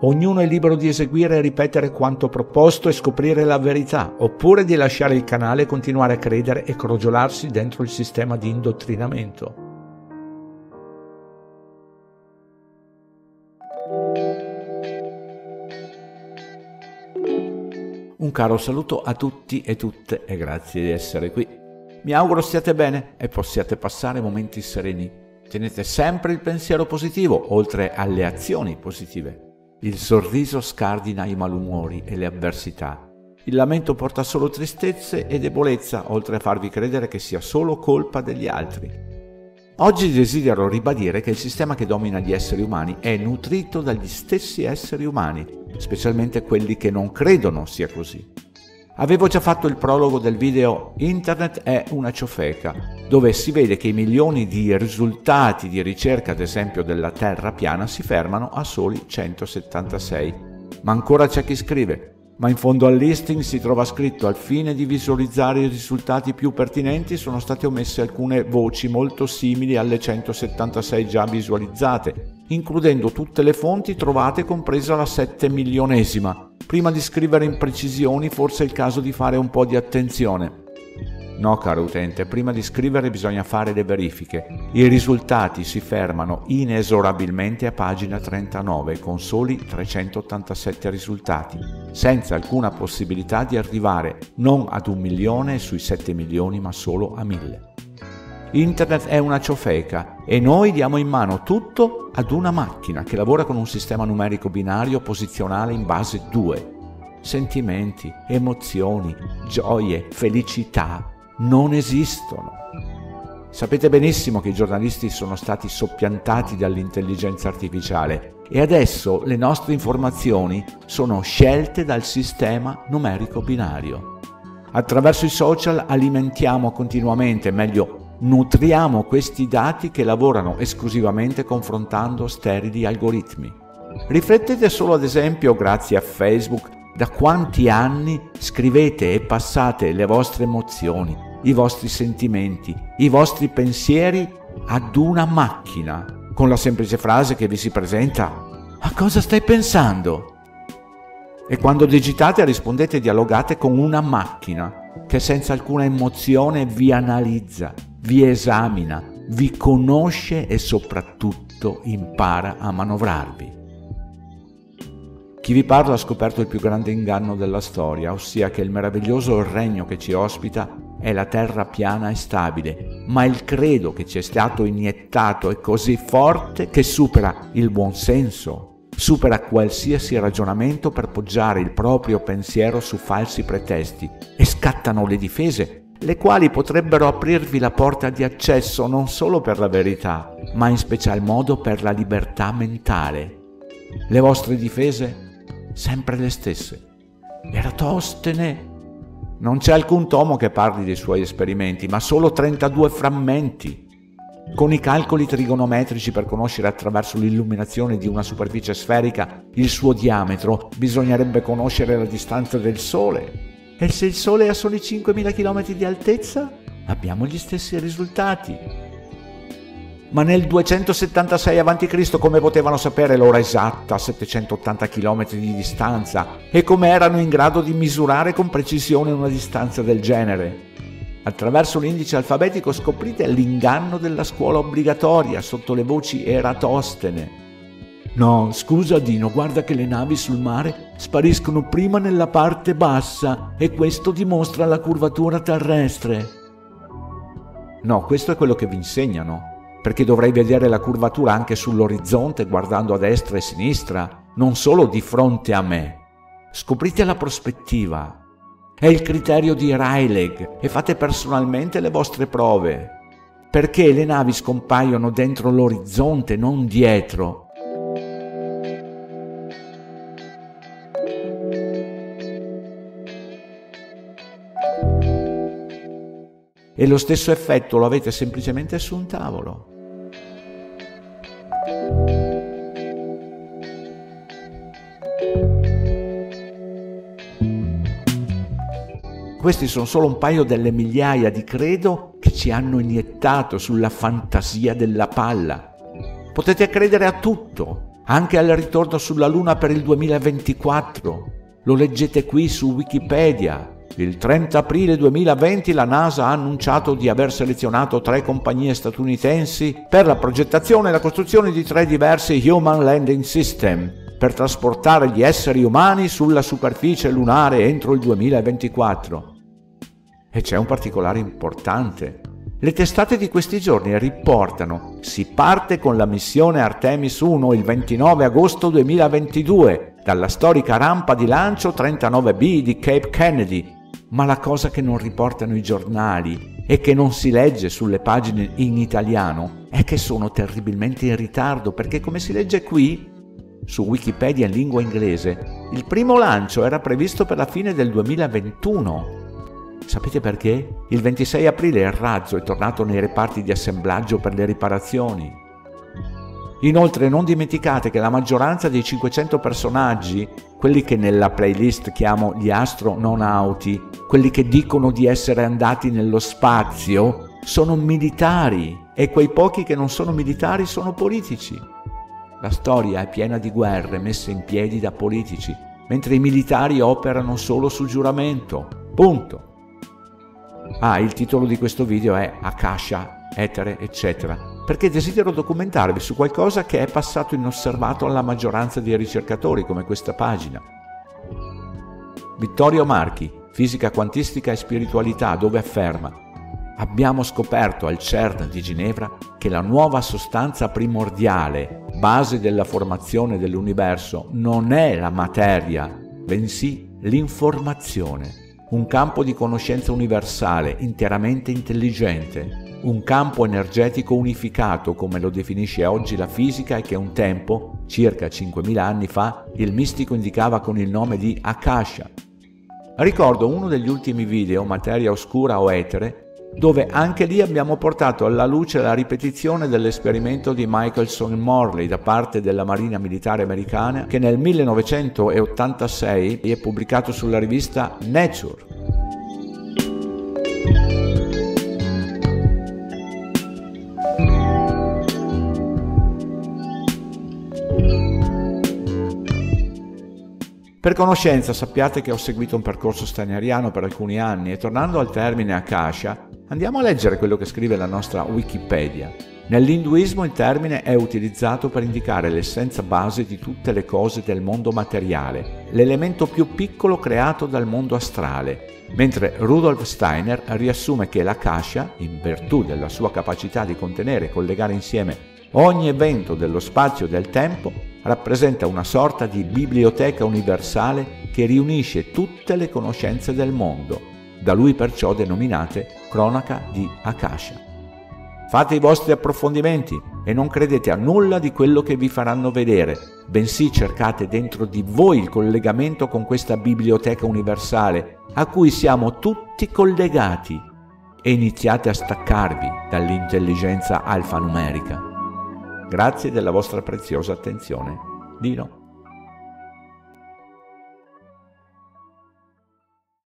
Ognuno è libero di eseguire e ripetere quanto proposto e scoprire la verità, oppure di lasciare il canale e continuare a credere e crogiolarsi dentro il sistema di indottrinamento. Un caro saluto a tutti e tutte e grazie di essere qui. Mi auguro stiate bene e possiate passare momenti sereni. Tenete sempre il pensiero positivo, oltre alle azioni positive. Il sorriso scardina i malumori e le avversità. Il lamento porta solo tristezze e debolezza, oltre a farvi credere che sia solo colpa degli altri. Oggi desidero ribadire che il sistema che domina gli esseri umani è nutrito dagli stessi esseri umani, specialmente quelli che non credono sia così. Avevo già fatto il prologo del video Internet è una ciofeca, dove si vede che i milioni di risultati di ricerca, ad esempio della Terra piana, si fermano a soli 176. Ma ancora c'è chi scrive: ma in fondo al listing si trova scritto: al fine di visualizzare i risultati più pertinenti sono state omesse alcune voci molto simili alle 176 già visualizzate, includendo tutte le fonti trovate compresa la 7 milionesima. Prima di scrivere imprecisioni forse è il caso di fare un po' di attenzione. No, caro utente, prima di scrivere bisogna fare le verifiche. I risultati si fermano inesorabilmente a pagina 39 con soli 387 risultati, senza alcuna possibilità di arrivare non ad 1 milione sui 7 milioni ma solo a 1000. Internet è una ciofeca e noi diamo in mano tutto ad una macchina che lavora con un sistema numerico binario posizionale in base 2. Sentimenti, emozioni, gioie, felicità non esistono. Sapete benissimo che i giornalisti sono stati soppiantati dall'intelligenza artificiale e adesso le nostre informazioni sono scelte dal sistema numerico binario. Attraverso i social alimentiamo continuamente, meglio, nutriamo questi dati che lavorano esclusivamente confrontando sterili algoritmi. Riflettete solo ad esempio, grazie a Facebook, da quanti anni scrivete e passate le vostre emozioni, i vostri sentimenti, i vostri pensieri ad una macchina, con la semplice frase che vi si presenta: a cosa stai pensando? E quando digitate rispondete e dialogate con una macchina che senza alcuna emozione vi analizza, vi esamina, vi conosce e soprattutto impara a manovrarvi. Chi vi parla ha scoperto il più grande inganno della storia, ossia che il meraviglioso regno che ci ospita è la terra piana e stabile, ma il credo che ci è stato iniettato è così forte che supera il buonsenso, supera qualsiasi ragionamento per poggiare il proprio pensiero su falsi pretesti e scattano le difese, le quali potrebbero aprirvi la porta di accesso non solo per la verità, ma in special modo per la libertà mentale. Le vostre difese? Sempre le stesse. Eratostene. Non c'è alcun tomo che parli dei suoi esperimenti, ma solo 32 frammenti. Con i calcoli trigonometrici per conoscere attraverso l'illuminazione di una superficie sferica il suo diametro, bisognerebbe conoscere la distanza del Sole. E se il Sole è a soli 5.000 km di altezza, abbiamo gli stessi risultati. Ma nel 276 a.C. come potevano sapere l'ora esatta a 780 km di distanza e come erano in grado di misurare con precisione una distanza del genere? Attraverso l'indice alfabetico scoprite l'inganno della scuola obbligatoria sotto le voci Eratostene. No, scusa Dino, guarda che le navi sul mare spariscono prima nella parte bassa e questo dimostra la curvatura terrestre. No, questo è quello che vi insegnano, perché dovrei vedere la curvatura anche sull'orizzonte guardando a destra e a sinistra, non solo di fronte a me. Scoprite la prospettiva. È il criterio di Rayleigh e fate personalmente le vostre prove. Perché le navi scompaiono dentro l'orizzonte, non dietro? E lo stesso effetto lo avete semplicemente su un tavolo. Questi sono solo un paio delle migliaia di credo che ci hanno iniettato sulla fantasia della palla. Potete credere a tutto, anche al ritorno sulla Luna per il 2024. Lo leggete qui su Wikipedia. Il 30 aprile 2020 la NASA ha annunciato di aver selezionato 3 compagnie statunitensi per la progettazione e la costruzione di 3 diversi Human Landing System per trasportare gli esseri umani sulla superficie lunare entro il 2024. E c'è un particolare importante. Le testate di questi giorni riportano: si parte con la missione Artemis 1 il 29 agosto 2022 dalla storica rampa di lancio 39B di Cape Kennedy. Ma la cosa che non riportano i giornali e che non si legge sulle pagine in italiano è che sono terribilmente in ritardo, perché come si legge qui su Wikipedia in lingua inglese, il primo lancio era previsto per la fine del 2021. Sapete perché? Il 26 aprile il razzo è tornato nei reparti di assemblaggio per le riparazioni. Inoltre non dimenticate che la maggioranza dei 500 personaggi, quelli che nella playlist chiamo gli astronauti, quelli che dicono di essere andati nello spazio, sono militari, e quei pochi che non sono militari sono politici. La storia è piena di guerre messe in piedi da politici, mentre i militari operano solo su giuramento. Punto. Il titolo di questo video è Akasha, Etere, eccetera, perché desidero documentarvi su qualcosa che è passato inosservato alla maggioranza dei ricercatori, come questa pagina. Vittorio Marchi, Fisica quantistica e spiritualità, dove afferma: abbiamo scoperto al CERN di Ginevra che la nuova sostanza primordiale, base della formazione dell'universo, non è la materia, bensì l'informazione. Un campo di conoscenza universale, interamente intelligente, un campo energetico unificato, come lo definisce oggi la fisica e che un tempo, circa 5.000 anni fa, il mistico indicava con il nome di Akasha. Ricordo uno degli ultimi video, Materia oscura o etere, dove anche lì abbiamo portato alla luce la ripetizione dell'esperimento di Michelson Morley da parte della Marina Militare Americana, che nel 1986 è pubblicato sulla rivista Nature. Per conoscenza sappiate che ho seguito un percorso stagneriano per alcuni anni e tornando al termine Akasha, andiamo a leggere quello che scrive la nostra Wikipedia. Nell'induismo il termine è utilizzato per indicare l'essenza base di tutte le cose del mondo materiale, l'elemento più piccolo creato dal mondo astrale, mentre Rudolf Steiner riassume che l'Akasha, in virtù della sua capacità di contenere e collegare insieme ogni evento dello spazio e del tempo, rappresenta una sorta di biblioteca universale che riunisce tutte le conoscenze del mondo, da lui perciò denominate Cronaca di Akasha. Fate i vostri approfondimenti e non credete a nulla di quello che vi faranno vedere, bensì cercate dentro di voi il collegamento con questa biblioteca universale a cui siamo tutti collegati e iniziate a staccarvi dall'intelligenza alfanumerica. Grazie della vostra preziosa attenzione. Dino.